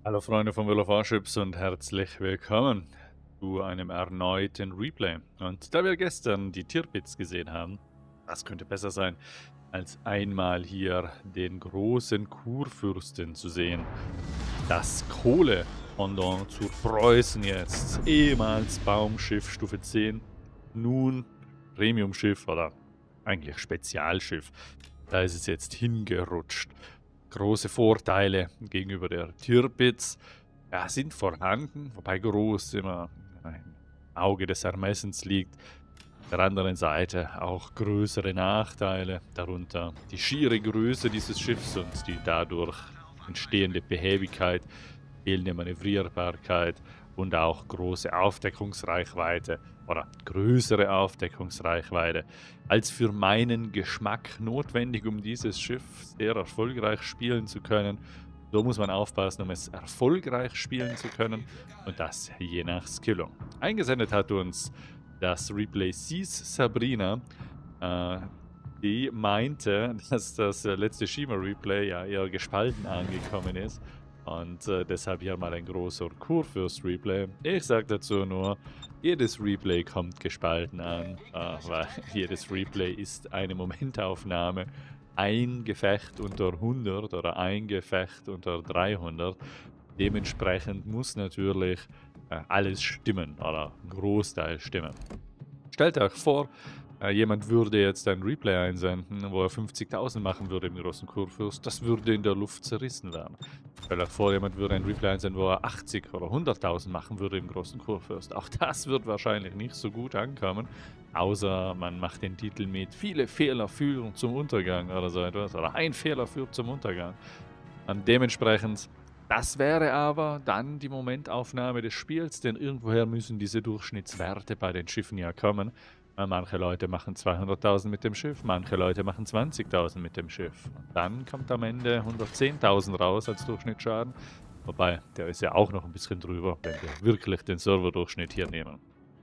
Hallo Freunde von World of Warships und herzlich willkommen zu einem erneuten Replay. Und da wir gestern die Tirpitz gesehen haben, was könnte besser sein, als einmal hier den großen Kurfürsten zu sehen. Das Kohle-Pendant zu Preußen jetzt. Ehemals Baumschiff Stufe 10, nun Premiumschiff oder eigentlich Spezialschiff. Da ist es jetzt hingerutscht. Große Vorteile gegenüber der Tirpitz ja, sind vorhanden, wobei groß immer ein Auge des Ermessens liegt. Auf der anderen Seite auch größere Nachteile, darunter die schiere Größe dieses Schiffs und die dadurch entstehende Behäbigkeit, fehlende Manövrierbarkeit und auch große Aufdeckungsreichweite oder größere Aufdeckungsreichweite als für meinen Geschmack notwendig, um dieses Schiff sehr erfolgreich spielen zu können. So muss man aufpassen, um es erfolgreich spielen zu können und das je nach Skillung. Eingesendet hat uns das Replay Seas Sabrina. Die meinte, dass das letzte Shima-Replay ja eher gespalten angekommen ist. Und deshalb hier mal ein großer Kurfürst-Replay. Ich sage dazu nur, jedes Replay kommt gespalten an, weil jedes Replay ist eine Momentaufnahme. Ein Gefecht unter 100 oder ein Gefecht unter 300. Dementsprechend muss natürlich alles stimmen oder ein Großteil stimmen. Stellt euch vor, jemand würde jetzt ein Replay einsenden, wo er 50.000 machen würde im großen Kurfürst. Das würde in der Luft zerrissen werden. Stellt euch vor, jemand würde ein Replay einsenden, wo er 80 oder 100.000 machen würde im großen Kurfürst. Auch das wird wahrscheinlich nicht so gut ankommen. Außer man macht den Titel mit viele Fehler führen zum Untergang oder so etwas. Oder ein Fehler führt zum Untergang. Und dementsprechend, das wäre aber dann die Momentaufnahme des Spiels, denn irgendwoher müssen diese Durchschnittswerte bei den Schiffen ja kommen. Manche Leute machen 200.000 mit dem Schiff, manche Leute machen 20.000 mit dem Schiff. Und dann kommt am Ende 110.000 raus als Durchschnittsschaden. Wobei, der ist ja auch noch ein bisschen drüber, wenn wir wirklich den Serverdurchschnitt hier nehmen.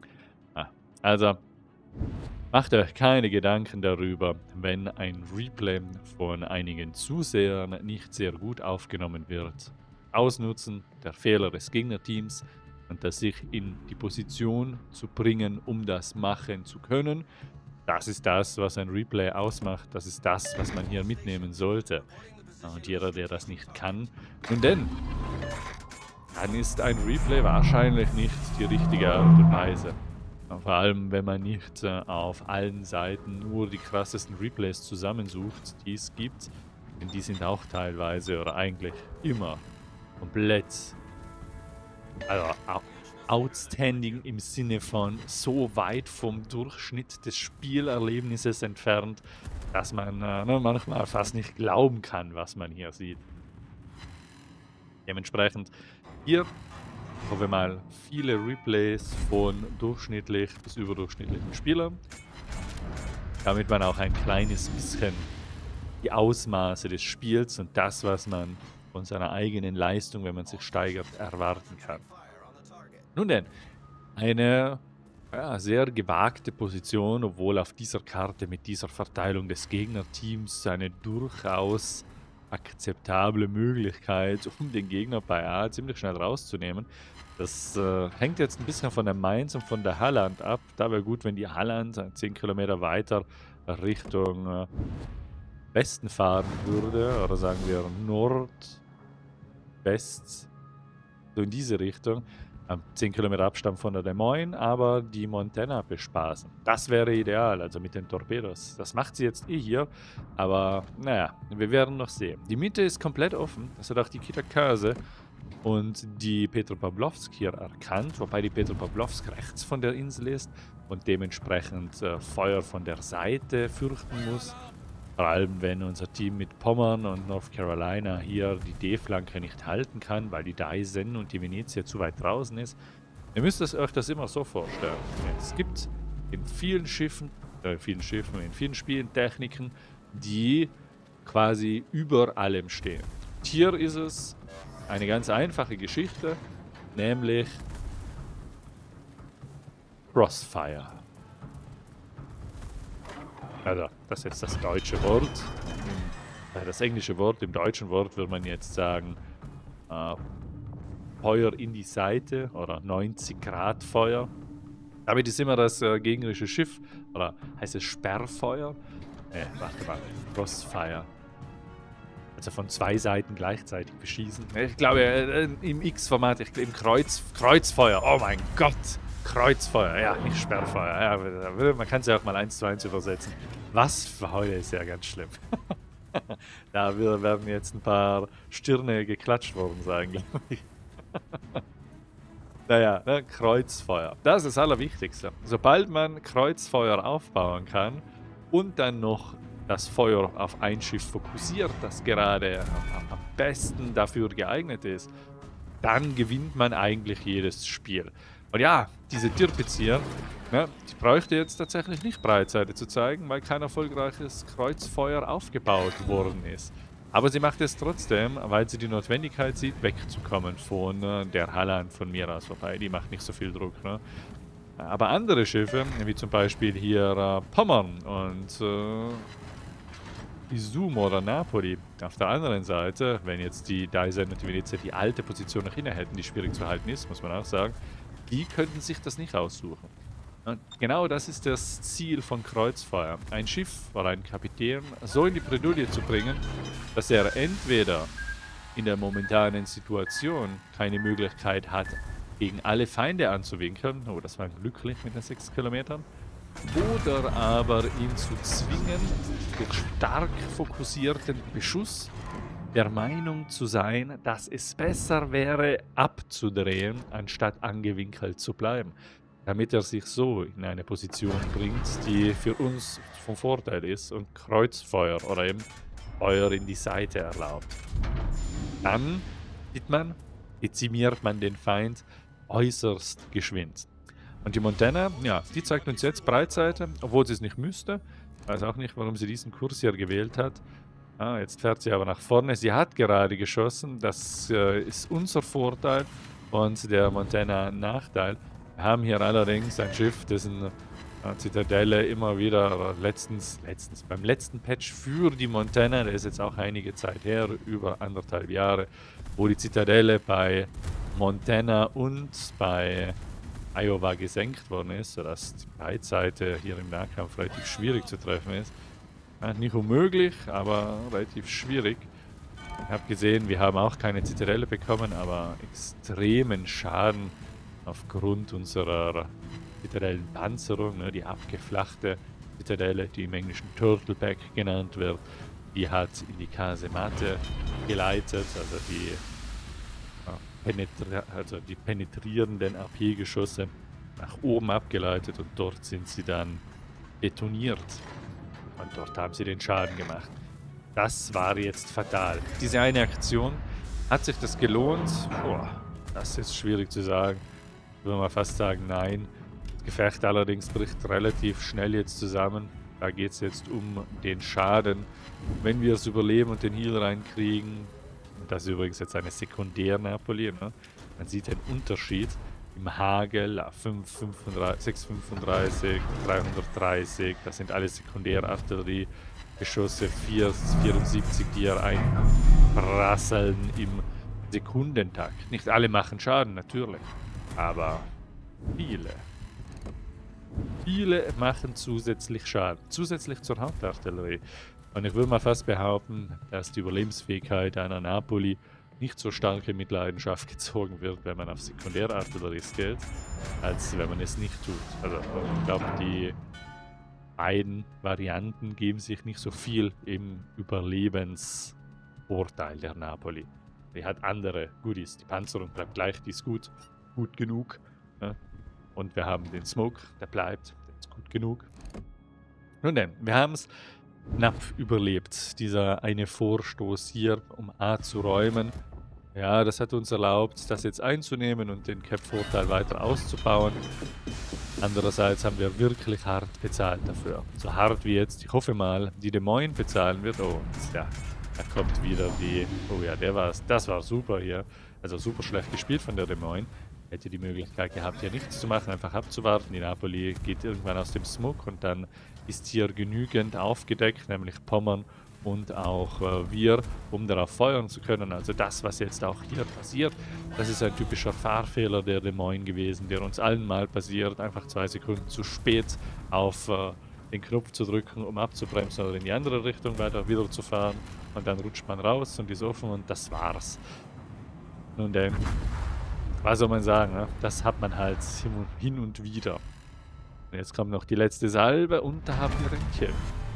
Also, macht euch keine Gedanken darüber, wenn ein Replay von einigen Zusehern nicht sehr gut aufgenommen wird. Ausnutzen der Fehler des Gegnerteams und das sich in die Position zu bringen, um das machen zu können. Das ist das, was ein Replay ausmacht. Das ist das, was man hier mitnehmen sollte. Und jeder, der das nicht kann, nun denn, dann ist ein Replay wahrscheinlich nicht die richtige Art und Weise. Vor allem, wenn man nicht auf allen Seiten nur die krassesten Replays zusammensucht, die es gibt. Denn die sind auch teilweise oder eigentlich immer komplett also, outstanding im Sinne von so weit vom Durchschnitt des Spielerlebnisses entfernt, dass man manchmal fast nicht glauben kann, was man hier sieht. Dementsprechend hier hoffen wir mal viele Replays von durchschnittlich bis überdurchschnittlichen Spielern, damit man auch ein kleines bisschen die Ausmaße des Spiels und das, was man von seiner eigenen Leistung, wenn man sich steigert, erwarten kann. Nun denn, eine sehr gewagte Position, obwohl auf dieser Karte mit dieser Verteilung des Gegnerteams eine durchaus akzeptable Möglichkeit, um den Gegner bei A ziemlich schnell rauszunehmen. Das hängt jetzt ein bisschen von der Mainz und von der Halland ab. Da wäre gut, wenn die Halland 10 Kilometer weiter Richtung Westen fahren würde, oder sagen wir Nordwest, so in diese Richtung. 10 Kilometer Abstand von der Des Moines, aber die Montana bespaßen. Das wäre ideal, also mit den Torpedos. Das macht sie jetzt hier, aber naja, wir werden noch sehen. Die Mitte ist komplett offen, das hat auch die Kitakase und die Petropavlovsk hier erkannt, wobei die Petropavlovsk rechts von der Insel ist und dementsprechend Feuer von der Seite fürchten muss. Vor allem, wenn unser Team mit Pommern und North Carolina hier die D-Flanke nicht halten kann, weil die Daisen und die Venezia zu weit draußen ist. Ihr müsst euch das immer so vorstellen. Es gibt in vielen Schiffen, in vielen Spielen Techniken, die quasi über allem stehen. Hier ist es eine ganz einfache Geschichte, nämlich Crossfire. Also, das ist jetzt das deutsche Wort. Das englische Wort, im deutschen Wort würde man jetzt sagen Feuer in die Seite oder 90 Grad Feuer. Damit ist immer das gegnerische Schiff, oder heißt es Sperrfeuer? Warte mal, Crossfire. Also von 2 Seiten gleichzeitig beschießen. Ich glaube, im X-Format, im Kreuzfeuer. Oh mein Gott! Kreuzfeuer, ja, nicht Sperrfeuer. Ja, man kann es ja auch mal 1:1 übersetzen. Was für heute ist ja ganz schlimm. Da werden jetzt ein paar Stirne geklatscht worden sein, glaube ich. Naja, ne, Kreuzfeuer. Das ist das Allerwichtigste. Sobald man Kreuzfeuer aufbauen kann und dann noch das Feuer auf ein Schiff fokussiert, das gerade am besten dafür geeignet ist, dann gewinnt man eigentlich jedes Spiel. Und ja, diese Tirpitz hier, ne, die bräuchte jetzt tatsächlich nicht Breitseite zu zeigen, weil kein erfolgreiches Kreuzfeuer aufgebaut worden ist. Aber sie macht es trotzdem, weil sie die Notwendigkeit sieht, wegzukommen von der Halland von mir aus. Wobei, die macht nicht so viel Druck, ne? Aber andere Schiffe, wie zum Beispiel hier Pommern und Izumo oder Napoli auf der anderen Seite, wenn jetzt die Daisen und die Venezia die alte Position noch inne hätten, die schwierig zu halten ist, muss man auch sagen, die könnten sich das nicht aussuchen. Und genau das ist das Ziel von Kreuzfeuer. Ein Schiff oder ein Kapitän so in die Bredouille zu bringen, dass er entweder in der momentanen Situation keine Möglichkeit hat, gegen alle Feinde anzuwinkeln, oh, das war glücklich mit den 6 Kilometern, oder aber ihn zu zwingen, durch stark fokussierten Beschuss der Meinung zu sein, dass es besser wäre, abzudrehen, anstatt angewinkelt zu bleiben. Damit er sich so in eine Position bringt, die für uns von Vorteil ist und Kreuzfeuer oder eben Feuer in die Seite erlaubt. Dann dezimiert man den Feind äußerst geschwind. Und die Montana, ja, die zeigt uns jetzt Breitseite, obwohl sie es nicht müsste. Ich weiß auch nicht, warum sie diesen Kurs hier gewählt hat. Ah, jetzt fährt sie aber nach vorne. Sie hat gerade geschossen. Das ist unser Vorteil und der Montana Nachteil. Wir haben hier allerdings ein Schiff, dessen Zitadelle immer wieder, beim letzten Patch für die Montana, der ist jetzt auch einige Zeit her, über 1,5 Jahre, wo die Zitadelle bei Montana und bei Iowa gesenkt worden ist, sodass die Breitseite hier im Nahkampf relativ schwierig zu treffen ist. Ja, nicht unmöglich, aber relativ schwierig. Ich habe gesehen, wir haben auch keine Zitadelle bekommen, aber extremen Schaden aufgrund unserer Zitadellenpanzerung, ne, die abgeflachte Zitadelle, die im Englischen Turtleback genannt wird, die hat in die Casemate geleitet, also die penetrierenden AP-Geschosse nach oben abgeleitet und dort sind sie dann detoniert. Und dort haben sie den Schaden gemacht. Das war jetzt fatal. Diese eine Aktion, hat sich das gelohnt? Boah, das ist schwierig zu sagen. Ich würde mal fast sagen, nein. Das Gefecht allerdings bricht relativ schnell jetzt zusammen. Da geht es jetzt um den Schaden. Wenn wir es überleben und den Heal reinkriegen, und das ist übrigens jetzt eine Sekundär-Napoli, ne? Man sieht den Unterschied im Hagel, 635, 330, das sind alle Sekundärartilleriegeschosse, 474, die hier einprasseln im Sekundentakt. Nicht alle machen Schaden, natürlich, aber viele machen zusätzlich Schaden, zusätzlich zur Hauptartillerie. Und ich würde mal fast behaupten, dass die Überlebensfähigkeit einer Napoli nicht so stark in Mitleidenschaft gezogen wird, wenn man auf Sekundärartillerie skillt, als wenn man es nicht tut. Also ich glaube, die beiden Varianten geben sich nicht so viel im Überlebensvorteil der Napoli. Die hat andere Goodies. Die Panzerung bleibt gleich, die ist gut genug. Ja? Und wir haben den Smoke, der bleibt, der ist gut genug. Nun denn, wir haben es knapp überlebt, dieser eine Vorstoß hier, um A zu räumen. Ja, das hat uns erlaubt, das jetzt einzunehmen und den Cap-Vorteil weiter auszubauen. Andererseits haben wir wirklich hart bezahlt dafür. So hart wie jetzt, ich hoffe mal, die Des Moines bezahlen wird. Oh, ja, da kommt wieder die... Oh ja, das war super hier. Also super schlecht gespielt von der Des Moines. Hätte die Möglichkeit gehabt, hier nichts zu machen, einfach abzuwarten. Die Napoli geht irgendwann aus dem Smoke und dann ist hier genügend aufgedeckt, nämlich Pommern und auch wir, um darauf feuern zu können. Also das, was jetzt auch hier passiert, das ist ein typischer Fahrfehler der Des Moines gewesen, der uns allen mal passiert. Einfach 2 Sekunden zu spät auf den Knopf zu drücken, um abzubremsen oder in die andere Richtung weiter wieder zu fahren. Und dann rutscht man raus und ist offen und das war's. Nun denn, was soll man sagen, ne? Das hat man halt hin und wieder. Und jetzt kommt noch die letzte Salbe und da haben wir den Kill.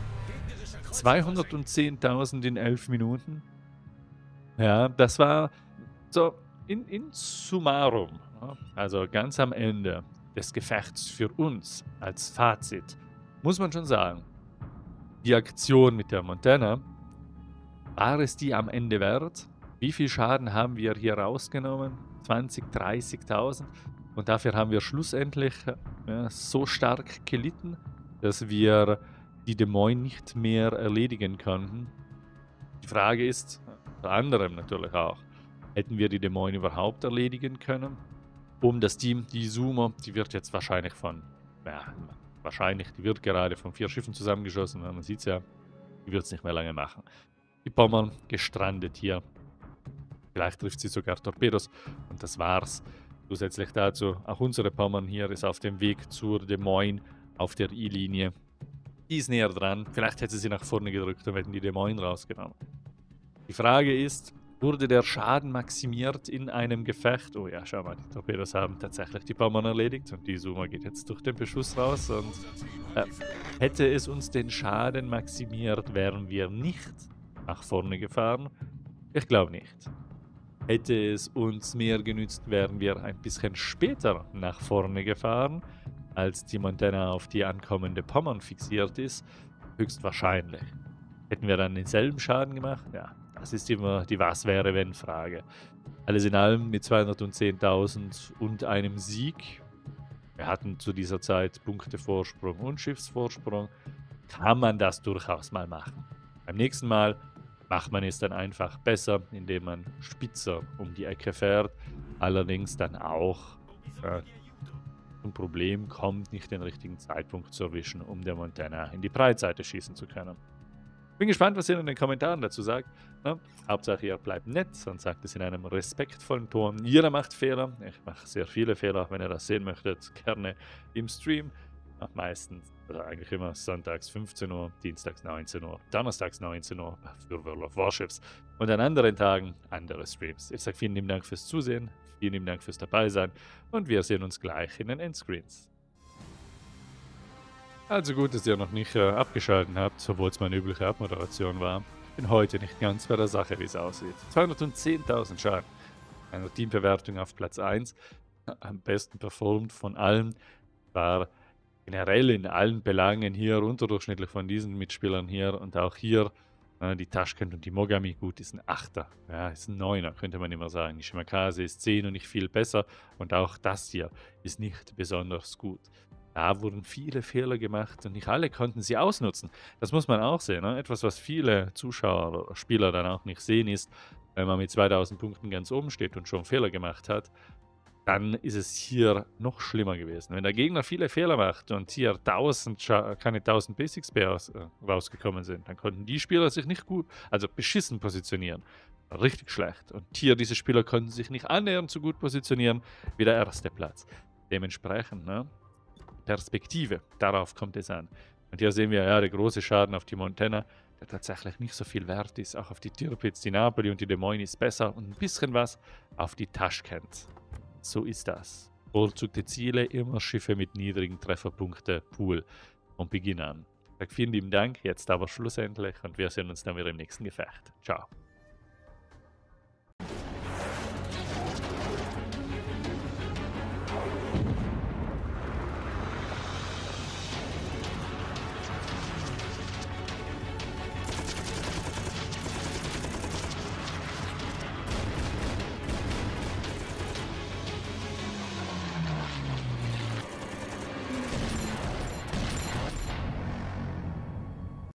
210.000 in 11 Minuten. Ja, das war so in summarum, ja, also ganz am Ende des Gefechts für uns als Fazit, muss man schon sagen, die Aktion mit der Montana, war es die am Ende wert? Wie viel Schaden haben wir hier rausgenommen? 20, 30.000. Und dafür haben wir schlussendlich so stark gelitten, dass wir die Des Moines nicht mehr erledigen konnten. Die Frage ist, unter anderem natürlich auch, hätten wir die Des Moines überhaupt erledigen können? Das Team, die Sumo, die wird jetzt wahrscheinlich die wird gerade von 4 Schiffen zusammengeschossen, man sieht es ja, die wird es nicht mehr lange machen. Die Pommern gestrandet hier. Vielleicht trifft sie sogar Torpedos und das war's. Zusätzlich dazu, auch unsere Pommern hier ist auf dem Weg zur Des Moines auf der I-Linie. Die ist näher dran. Vielleicht hätte sie nach vorne gedrückt und hätten die Des Moines rausgenommen. Die Frage ist, wurde der Schaden maximiert in einem Gefecht? Oh ja, schau mal, die Torpedos haben tatsächlich die Pommern erledigt und die Sumo geht jetzt durch den Beschuss raus. Und hätte es uns den Schaden maximiert, wären wir nicht nach vorne gefahren? Ich glaube nicht. Hätte es uns mehr genützt, wären wir ein bisschen später nach vorne gefahren, als die Montana auf die ankommende Pommern fixiert ist. Höchstwahrscheinlich. Hätten wir dann denselben Schaden gemacht? Ja, das ist immer die Was-wäre-wenn-Frage. Alles in allem mit 210.000 und einem Sieg. Wir hatten zu dieser Zeit Punktevorsprung und Schiffsvorsprung. Kann man das durchaus mal machen. Beim nächsten Mal macht man es dann einfach besser, indem man spitzer um die Ecke fährt. Allerdings dann auch ein Problem kommt, nicht den richtigen Zeitpunkt zu erwischen, um der Montana in die Breitseite schießen zu können. Bin gespannt, was ihr in den Kommentaren dazu sagt. Ja, Hauptsache, ihr bleibt nett und sagt es in einem respektvollen Ton. Jeder macht Fehler. Ich mache sehr viele Fehler. Wenn ihr das sehen möchtet, gerne im Stream. Meistens, also eigentlich immer sonntags 15 Uhr, dienstags 19 Uhr, donnerstags 19 Uhr für World of Warships und an anderen Tagen andere Streams. Ich sage vielen lieben Dank fürs Zusehen, vielen lieben Dank fürs Dabeisein und wir sehen uns gleich in den Endscreens. Also gut, dass ihr noch nicht abgeschaltet habt, obwohl es meine übliche Abmoderation war. Bin heute nicht ganz bei der Sache, wie es aussieht. 210.000 Schaden. Eine Teambewertung auf Platz 1. Am besten performt von allen. War generell in allen Belangen hier unterdurchschnittlich von diesen Mitspielern hier und auch hier die Tashkent und die Mogami, gut, ist ein 8er, ja, ist ein 9er, könnte man immer sagen. Die Shimakaze ist 10 und nicht viel besser und auch das hier ist nicht besonders gut. Da wurden viele Fehler gemacht und nicht alle konnten sie ausnutzen. Das muss man auch sehen. Ne? Etwas, was viele Zuschauer oder Spieler dann auch nicht sehen, ist, wenn man mit 2000 Punkten ganz oben steht und schon Fehler gemacht hat, dann ist es hier noch schlimmer gewesen. Wenn der Gegner viele Fehler macht und hier keine 1000 Basics rausgekommen sind, dann konnten die Spieler sich nicht gut, also beschissen positionieren. Richtig schlecht. Und hier, diese Spieler konnten sich nicht annähernd so gut positionieren wie der erste Platz. Dementsprechend, ne? Perspektive, darauf kommt es an. Und hier sehen wir ja der große Schaden auf die Montana, der tatsächlich nicht so viel wert ist. Auch auf die Tirpitz, die Napoli und die Des Moines ist besser und ein bisschen was auf die Tashkent. So ist das. Bevorzugte Ziele, immer Schiffe mit niedrigen Trefferpunkte-Pool von Beginn an. Ich sage vielen lieben Dank, jetzt aber schlussendlich und wir sehen uns dann wieder im nächsten Gefecht. Ciao.